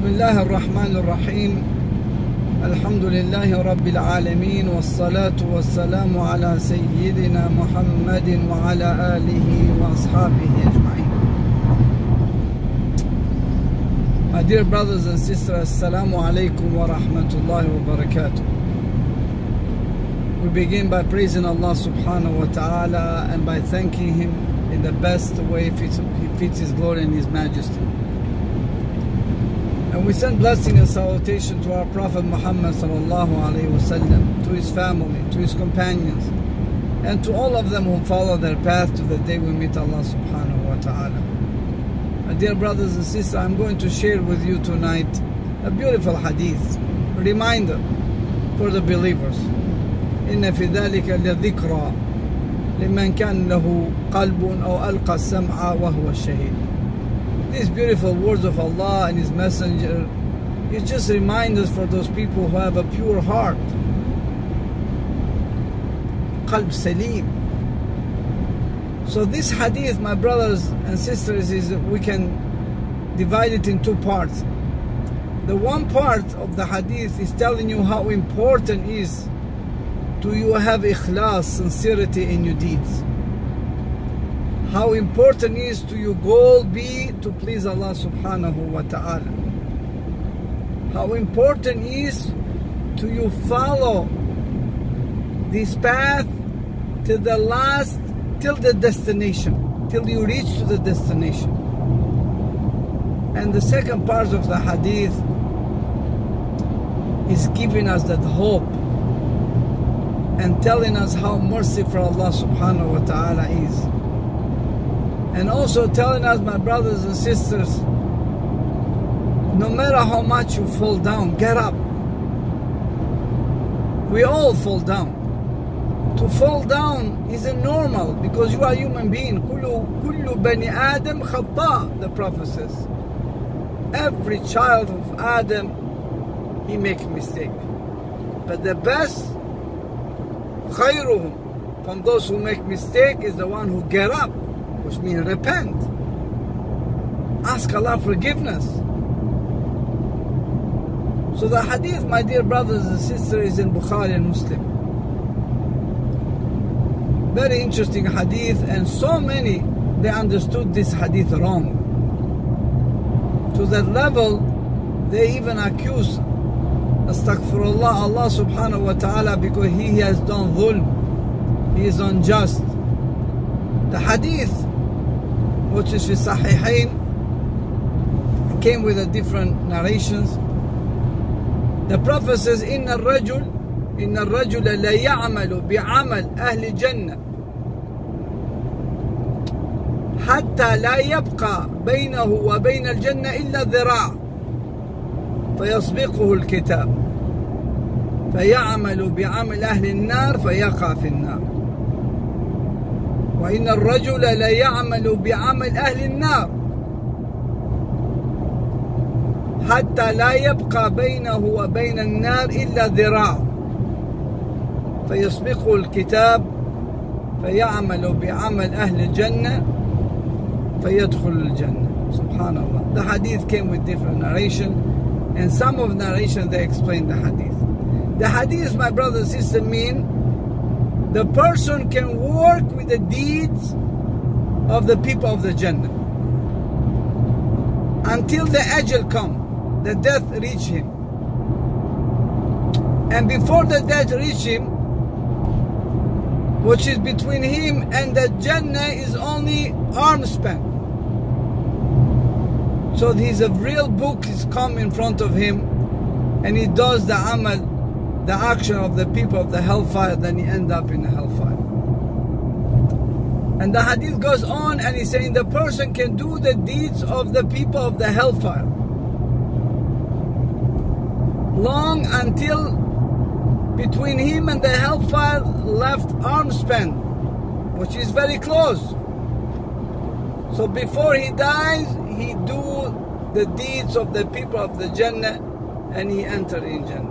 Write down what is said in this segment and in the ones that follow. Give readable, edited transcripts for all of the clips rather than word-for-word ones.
بسم الله الرحمن الرحيم الحمد لله رب العالمين والصلاة والسلام على سيدنا محمد وعلى آله وأصحابه أجمعين. My dear brothers and sisters, Assalamu alaikum wa rahmatullahi wa barakatuh. We begin by praising Allah subhanahu wa ta'ala and by thanking Him in the best way He fits His glory and His majesty. And we send blessing and salutation to our Prophet Muhammad sallallahu alaihi wasallam, to his family, to his companions, and to all of them who follow their path to the day we meet Allah subhanahu wa ta'ala. My dear brothers and sisters, I'm going to share with you tonight a beautiful hadith, a reminder for the believers. إن في ذلك لذكرى لمن كان له قلب أو ألقى السمع وهو الشهيد. These beautiful words of Allah and His Messenger is just reminders for those people who have a pure heart. Qalb Salim. So this hadith, my brothers and sisters, we can divide it in two parts. The one part of the hadith is telling you how important it is to you have ikhlas, sincerity in your deeds. How important is to your goal be to please Allah subhanahu wa ta'ala. How important is to you follow this path till the destination, till you reach to the destination. And the second part of the hadith is giving us that hope and telling us how merciful Allah subhanahu wa ta'ala is. And also telling us, my brothers and sisters, no matter how much you fall down, get up. We all fall down. To fall down isn't normal because you are a human being. Kullu bani Adam khata, the Prophet says. Every child of Adam, he makes mistake. But the best, khayruhum, from those who make mistake, is the one who get up, which means repent. Ask Allah forgiveness. So the hadith, my dear brothers and sisters, is in Bukhari and Muslim. Very interesting hadith, and so many, they understood this hadith wrong. To that level, they even accuse astaghfirullah, Allah subhanahu wa ta'ala, because He has done dhulm, He is unjust. The hadith, which is in Sahihain, came with a different narrations. The Prophet says, إن الرجل لا يعمل بعمل أهل الجنة حتى لا يبقى بينه وبين الجنة إلا ذراع فيسبقه الكتاب فيعمل بعمل أهل النار فيقع في النار وإن الرجل لا يعمل بعمل أهل النار حتى لا يبقى بينه وبين النار إلا ذراع فيسبقه الكتاب فيعمل بعمل أهل الجنة فيدخل الجنة. Subhanallah. The hadith came with different narration, and some of narration they explain the hadith. The hadith, my brothers and sisters, mean the person can work with the deeds of the people of the Jannah until the ajal come, the death reach him. And before the death reach him, which is between him and the Jannah, is only arm span. So there's a real book is come in front of him, and he does the amal, the action of the people of the hellfire, then he end up in the hellfire. And the hadith goes on, and he's saying the person can do the deeds of the people of the hellfire long until between him and the hellfire left arm span, which is very close. So before he dies, he do the deeds of the people of the Jannah, and he enter in Jannah.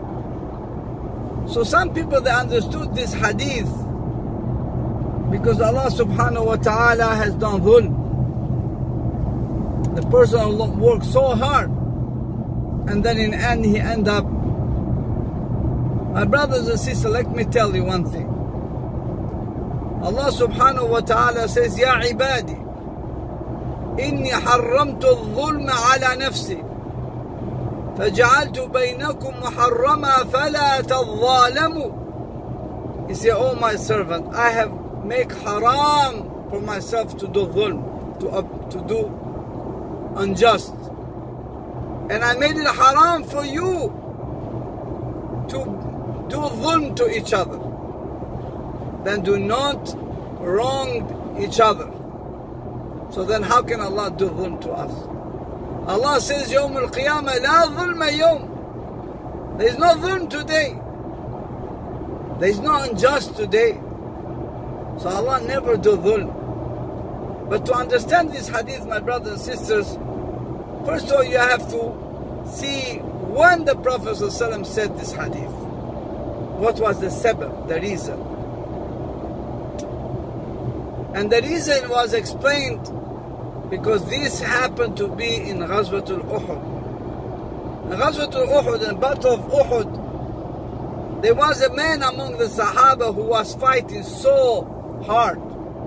So some people, they understood this hadith because Allah subhanahu wa ta'ala has done dhulm. The person works so hard and then in the end he end up. My brothers and sisters, let me tell you one thing. Allah subhanahu wa ta'ala says, Ya ibadi, inni harramtu al-dhulma ala nafsi, فَجَعَلْتُ بَيْنَكُمْ مُحَرَّمًا فَلَا تَظَّالَمُوا. He said, oh my servant, I have made haram for myself to do dhulm, to do unjust. And I made it haram for you to do dhulm to each other. Then do not wrong each other. So then how can Allah do dhulm to us? Allah says, Yawm al-Qiyamah, La dhulma yawm. There is no dhulm today. There is no unjust today. So Allah never do dhulm. But to understand this hadith, my brothers and sisters, first of all you have to see when the Prophet ﷺ said this hadith. What was the sabab, the reason? And the reason was explained because this happened to be in Ghazwatul Uhud. In Ghazwatul Uhud, in the Battle of Uhud, there was a man among the Sahaba who was fighting so hard.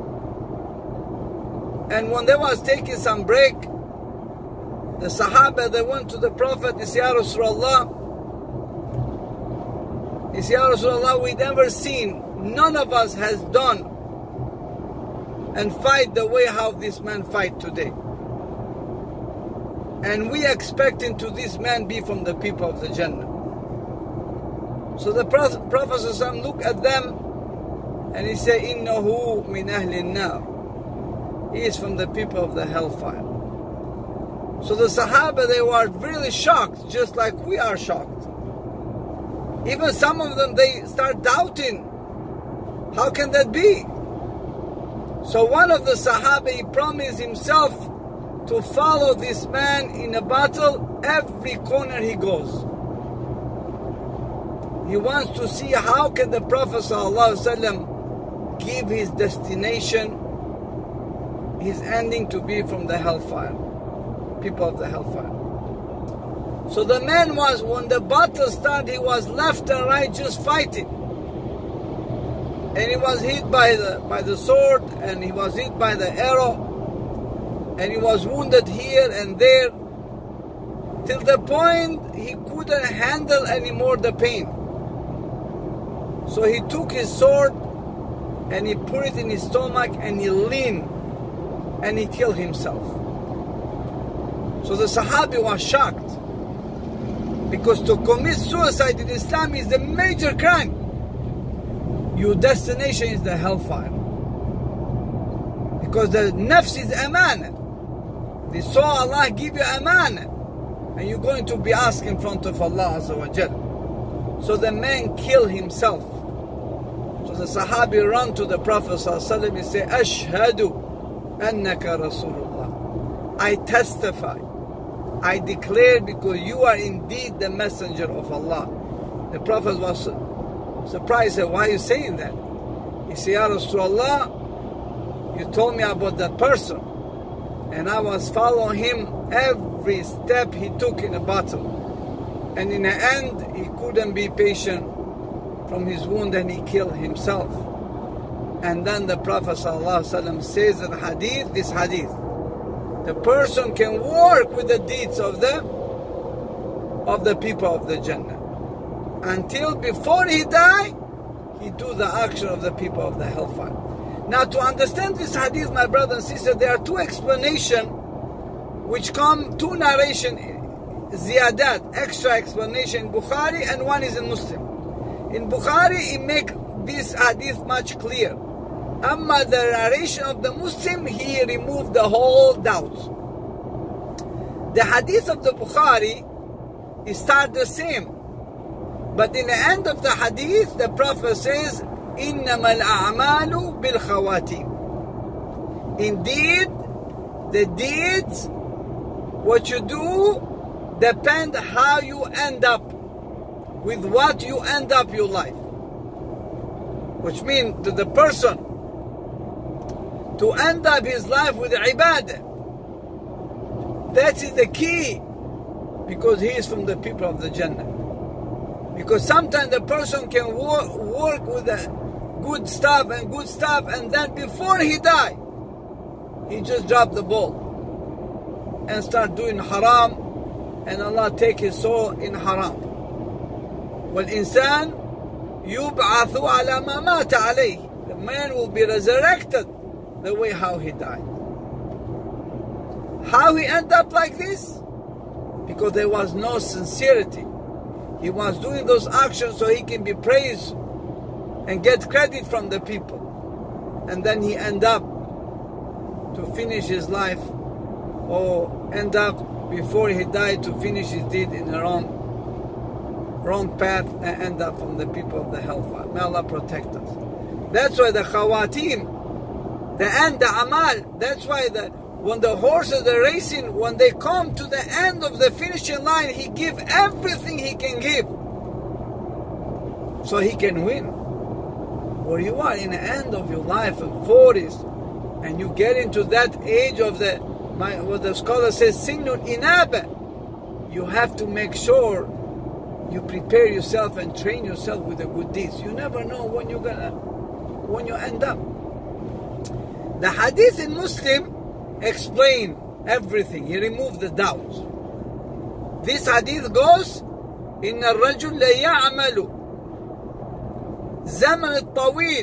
And when they was taking some break, the Sahaba, they went to the Prophet, they said, Ya Rasulullah, we never seen, none of us has done and fight the way how this man fight today. And we expecting to this man be from the people of the Jannah. So the Prophet ﷺ looked at them and he said, Innahu min ahlin nar. He is from the people of the hellfire. So the Sahaba, they were really shocked, just like we are shocked. Even some of them, they start doubting, how can that be? So one of the Sahaba, he promised himself to follow this man in a battle every corner he goes. He wants to see how can the Prophet ﷺ give his destination, his ending to be from the hellfire, people of the hellfire. So the man was, when the battle started, he was left and right just fighting. And he was hit by the sword, and he was hit by the arrow, and he was wounded here and there, till the point he couldn't handle anymore the pain. So he took his sword and he put it in his stomach and he leaned and he killed himself. So the Sahabi was shocked, because to commit suicide in Islam is the major crime. Your destination is the hellfire. Because the nafs is amana. They saw Allah give you amana, and you're going to be asked in front of Allah Azza wa Jal. So the man killed himself. So the Sahabi ran to the Prophet ﷺ and said, Ashhadu annaka Rasulullah. I testify, I declare, because you are indeed the messenger of Allah. The Prophet was surprised, said, why are you saying that? He said, Ya Rasulullah, you told me about that person, and I was following him every step he took in a battle. And in the end, he couldn't be patient from his wound and he killed himself. And then the Prophet ﷺ says in hadith, this hadith, the person can work with the deeds of the people of the Jannah, until before he die, he do the action of the people of the hellfire. Now, to understand this hadith, my brother and sister, there are two explanations which come, two narration, ziyadat, extra explanation in Bukhari, and one is in Muslim. In Bukhari, he make this hadith much clear. Amma the narration of the Muslim, he removed the whole doubt. The hadith of the Bukhari, it start the same. But in the end of the hadith, the Prophet says, إِنَّمَا الْأَعْمَالُ بِالْخَوَاتِيمِ. Indeed, the deeds, what you do, depend how you end up, with what you end up your life. Which means to the person, to end up his life with ibadah. That is the key. because he is from the people of the Jannah. Because sometimes the person can work with the good stuff, and then before he die, he just drop the ball and start doing haram, and Allah take his soul in haram. وَالْإِنسَانِ يُبْعَثُ عَلَى مَا مَاتَ عَلَيْهِ. The man will be resurrected the way how he died. How he end up like this? Because there was no sincerity. He was doing those actions so he can be praised and get credit from the people. And then he end up to finish his life, or end up before he died to finish his deed in the wrong path, and end up from the people of the hellfire. May Allah protect us. That's why the khawatim, the end, the amal, that's why when the horses are racing, when they come to the end of the finishing line, he give everything he can give so he can win. Or you are in the end of your life in 40s, and you get into that age of what the scholar says, sinnul inaba. You have to make sure you prepare yourself and train yourself with the good deeds. You never know when you end up. The hadith in Muslim explain everything. He removed the doubts. This hadith goes, إن الرجل لا يعمل زمن الطويل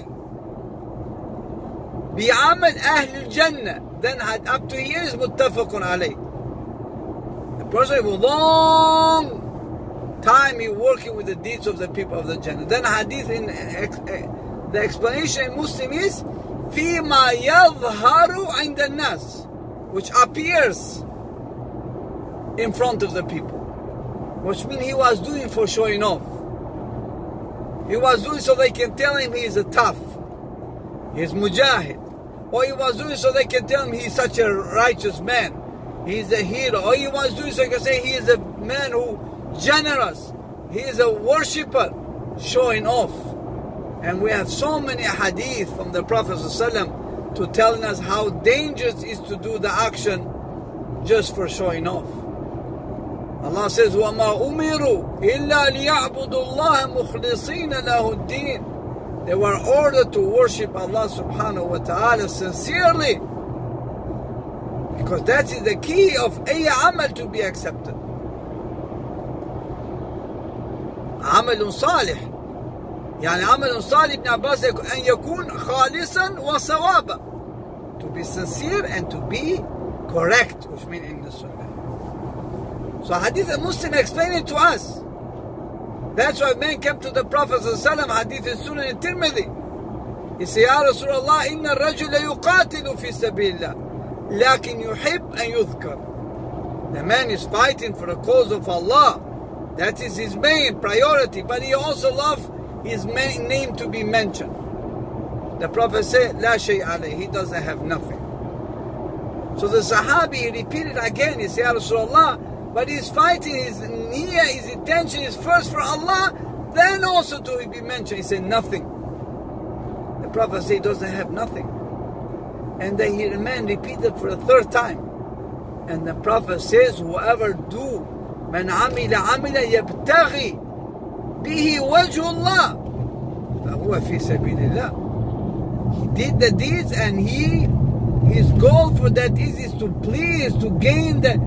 بعمل أهل الجنة. Then up to here is متفق عليه. The person with long time he working with the deeds of the people of the Jannah. Then hadith in the explanation in Muslim is فيما يظهر عند الناس, which appears in front of the people, which means he was doing for showing off. He was doing so they can tell him he is a tough, he is mujahid, or he was doing so they can tell him he is such a righteous man, he is a hero, or he was doing so they can say he is a man who generous, he is a worshipper, showing off. And we have so many hadith from the Prophet ﷺ to telling us how dangerous it is to do the action just for showing off. Allah says, وَمَا أُمِرُوا إِلَّا لِيَعْبُدُوا اللَّهَ مُخْلِصِينَ لَهُ الدِّينَ. They were ordered to worship Allah subhanahu wa ta'ala sincerely, because that is the key of any amal to be accepted. عمل صالح, يعني عمل صالح ابن عباس أن يكون خالصا وصوابا, to be sincere and to be correct, which means in the Sunnah. So hadith al-Muslim explained it to us. That's why man came to the Prophet ﷺ, hadith al-Sunnah al-Tirmidhi. He said, Ya Rasulullah, inna al-rajul yuqatilu fi sabilillah, lakin yuhib an yudhkar. The man is fighting for the cause of Allah. That is his main priority, but he also loves his main name to be mentioned. The Prophet said, La shay alayh, he doesn't have nothing. So the Sahabi repeated again, he said, Ya Rasulullah, but he's fighting, his niyyah, his intention is first for Allah, then also to be mentioned. He said, nothing. The Prophet said he doesn't have nothing. And then he remained, repeated for the third time. And the Prophet says, whoever do, man amila amila yabtaghi bihi wajhullah, fahuwa fi sabilillah. He did the deeds, and his goal for that is to please, to gain that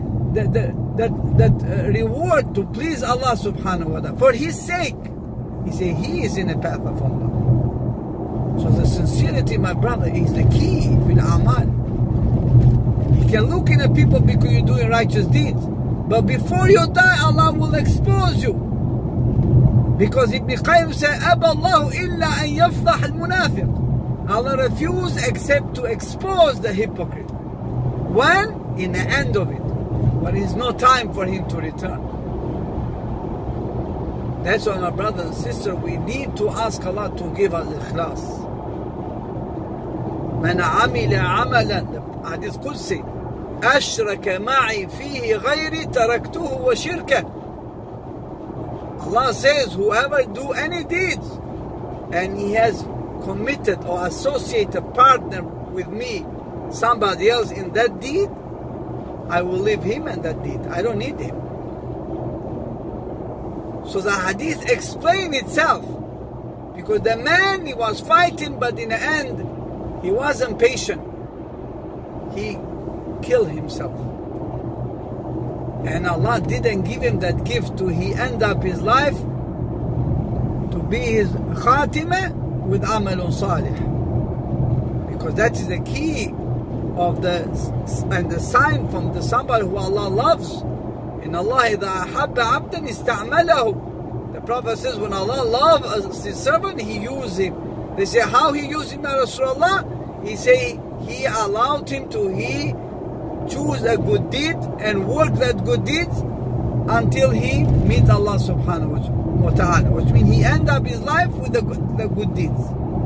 reward, to please Allah subhanahu wa ta'ala. For his sake, he said he is in the path of Allah. So the sincerity, my brother, is the key fil amal. You can look in at people because you're doing righteous deeds, but before you die, Allah will expose you. Because Ibn Qayyim said, أَبَى اللَّهُ إِلَّا أَن يَفْضَحَ الْمُنَافِقِ. Allah refused except to expose the hypocrite. When? In the end of it. But it's no time for him to return. That's why, my brothers and sisters, we need to ask Allah to give us ikhlas. مَنْ عَمِلَ عَمَلًا, Hadith Qudsi, أَشْرَكَ مَعِي فِيهِ غَيْرِ تَرَكْتُهُ وَشِرْكَهُ. Allah says, whoever do any deeds, and he has committed or associated a partner with me, somebody else in that deed, I will leave him and that deed. I don't need him. So the hadith explains itself. Because the man, he was fighting, but in the end, he wasn't patient. He killed himself. And Allah didn't give him that gift to he end up his life to be his khatimah with amalun salih. Because that is the key of the sign from the somebody who Allah loves. In Allah, إِذَا أَحَبَّ عَبْدًا اسْتَعْمَلَهُ. The Prophet says when Allah loves his servant, he uses him. They say, how he used him, Ya Rasulullah? He say, he allowed him to choose a good deed and work that good deed until he meet Allah subhanahu wa ta'ala. Which means he end up his life with the good deeds.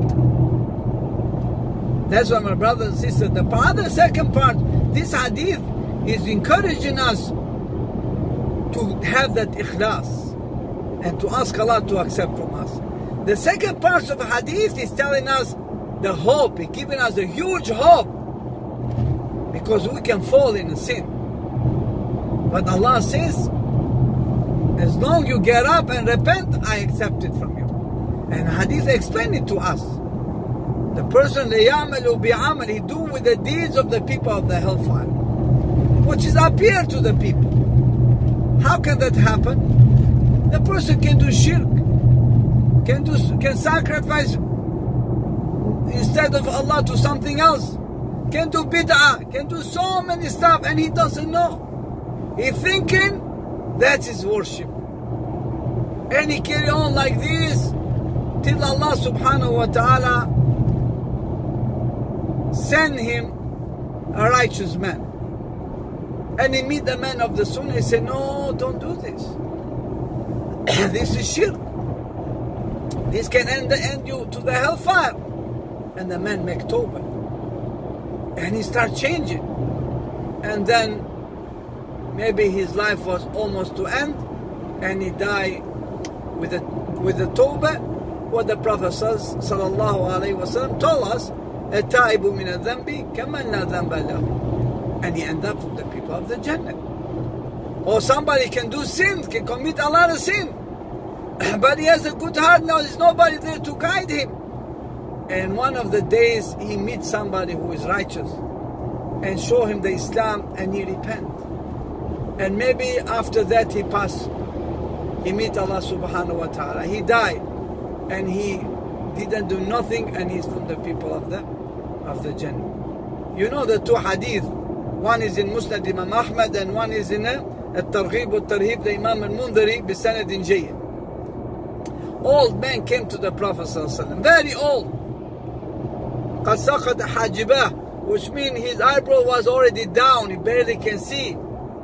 That's why, my brothers and sisters, the second part, this hadith is encouraging us to have that ikhlas and to ask Allah to accept from us. The second part of the hadith is telling us the hope. It's giving us a huge hope because we can fall in a sin. But Allah says, as long as you get up and repent, I accept it from you. And hadith explain it to us. The person he do with the deeds of the people of the hellfire, which is appear to the people. How can that happen? The person can do shirk, can sacrifice instead of Allah to something else, can do bid'ah, can do so many stuff, and he doesn't know. He's thinking that's his worship. And he carry on like this till Allah subhanahu wa ta'ala send him a righteous man. And he meet the man of the sunnah, he say, no, don't do this. This is shirk. This can end you to the hellfire. And the man make tawbah. And he start changing. And then maybe his life was almost to end, and he died with the tawbah. What the Prophet sallallahu alaihi wasallam told us, التائب من الذنب كمن لا ذنب له. And he end up with the people of the Jannah. Or somebody can do sin, can commit a lot of sin, but he has a good heart. Now there's nobody there to guide him. And one of the days he meets somebody who is righteous and show him the Islam, and he repent. And maybe after that he passed. He meet Allah subhanahu wa ta'ala. He died and he didn't do nothing, and he's from the people of the Jannah. You know the two hadith. One is in Musnad Imam Ahmad and one is in Al-Targhib Al-Tarhib, the Imam Al-Mundari, bisanadin jayyid. Old man came to the Prophet sallallahu alaihi wasallam, very old. قَدْ سَقَطَ حَاجِبَهُ, which means his eyebrow was already down, he barely can see.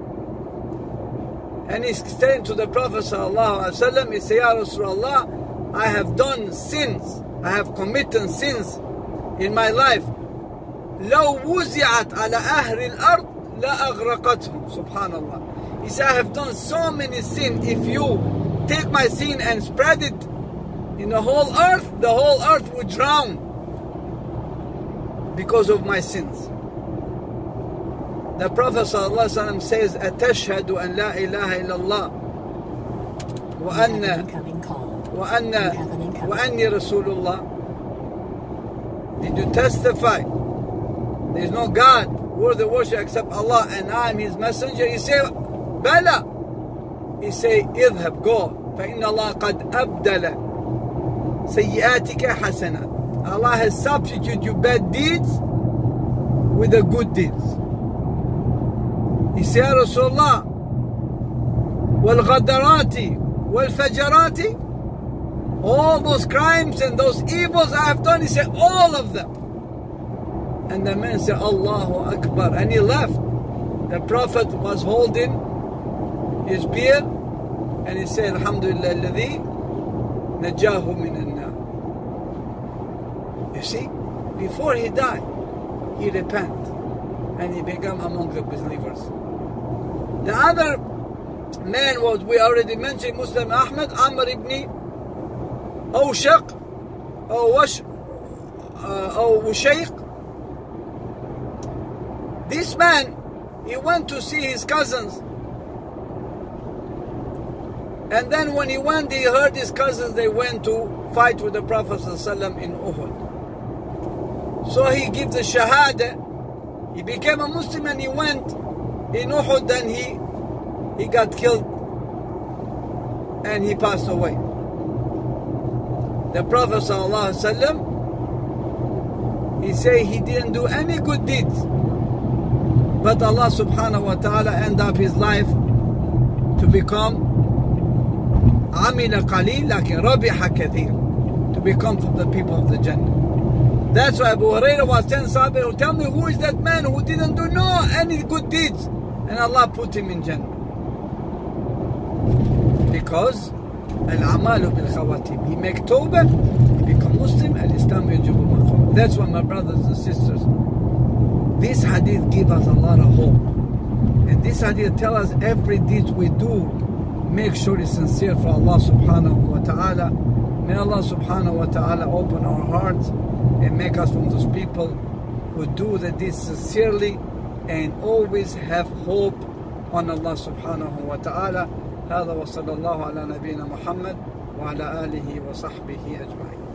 And he's saying to the Prophet sallallahu alaihi wasallam, he said, Ya Rasulullah, I have done sins, I have committed sins in my life. لو وزعت على أهل الأرض لأغرقتهم. Subhanallah. He said, I have done so many sins. If you take my sin and spread it in the whole earth would drown because of my sins. The Prophet ﷺ says, أتشهد أن لا إله إلا الله وأني رسول الله. Did you testify there is no God worthy of worship except Allah, and I am His messenger? He said, Bala. He said, اذهب, go, فإن الله قد أبدل سيئاتك حسنات. Allah has substituted your bad deeds with the good deeds. He said, Ya Rasulullah, وَالْغَدَرَاتِ وَالْفَجَرَاتِ, all those crimes and those evils I have done. He said, all of them. And the man said, Allahu Akbar, and he left. The Prophet was holding his beard, and he said, Alhamdulillah alladhi najahu min an-nar. You see, before he died, he repented, and he became among the believers. The other man was, we already mentioned, Muslim Ahmad, Amr ibn Awshaq, or Sheikh. This man, he went to see his cousins, And then when he went, he heard his cousins, they went to fight with the Prophet ﷺ in Uhud. So he gave the Shahada, he became a Muslim, and he went in Uhud, then he got killed and he passed away. The Prophet ﷺ, he said he didn't do any good deeds, but Allah subhanahu wa ta'ala ended up his life to become Amila Qalil lakin Rabiha Kathir, to become from the people of the Jannah. That's why Abu Hurairah was telling Sahabah, tell me who is that man who didn't do any good deeds, and Allah put him in Jannah. Because Al-Amalu bil-Khawatim, he make Tawbah, he become Muslim, Al-Islam yajibu ma. That's why, my brothers and sisters, this hadith gives us a lot of hope. And this hadith tells us every deed we do, make sure it's sincere for Allah subhanahu wa ta'ala. May Allah subhanahu wa ta'ala open our hearts and make us from those people who do the deeds sincerely and always have hope on Allah subhanahu wa ta'ala. هذا وصلى الله على نبينا محمد وعلى آله وصحبه أجمعين.